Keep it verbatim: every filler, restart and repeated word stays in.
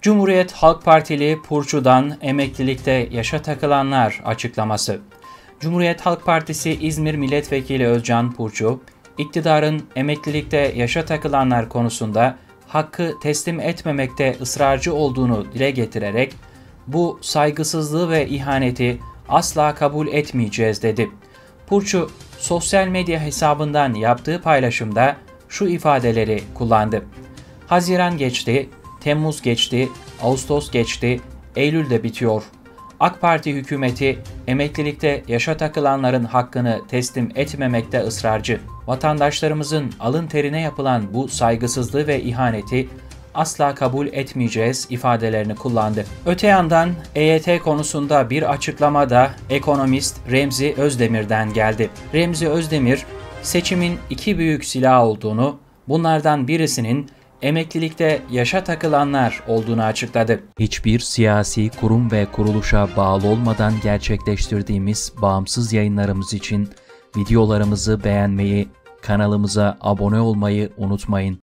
Cumhuriyet Halk Partili Purçu'dan emeklilikte yaşa takılanlar açıklaması. Cumhuriyet Halk Partisi İzmir Milletvekili Özcan Purçu, iktidarın emeklilikte yaşa takılanlar konusunda hakkı teslim etmemekte ısrarcı olduğunu dile getirerek, bu saygısızlığı ve ihaneti asla kabul etmeyeceğiz dedi. Purçu, sosyal medya hesabından yaptığı paylaşımda şu ifadeleri kullandı. Haziran geçti, Temmuz geçti, Ağustos geçti, Eylül de bitiyor. AK Parti hükümeti emeklilikte yaşa takılanların hakkını teslim etmemekte ısrarcı. Vatandaşlarımızın alın terine yapılan bu saygısızlığı ve ihaneti asla kabul etmeyeceğiz ifadelerini kullandı. Öte yandan E Y T konusunda bir açıklama da ekonomist Remzi Özdemir'den geldi. Remzi Özdemir, seçimin iki büyük silah olduğunu, bunlardan birisinin emeklilikte yaşa takılanlar olduğunu açıkladı. Hiçbir siyasi kurum ve kuruluşa bağlı olmadan gerçekleştirdiğimiz bağımsız yayınlarımız için videolarımızı beğenmeyi, kanalımıza abone olmayı unutmayın.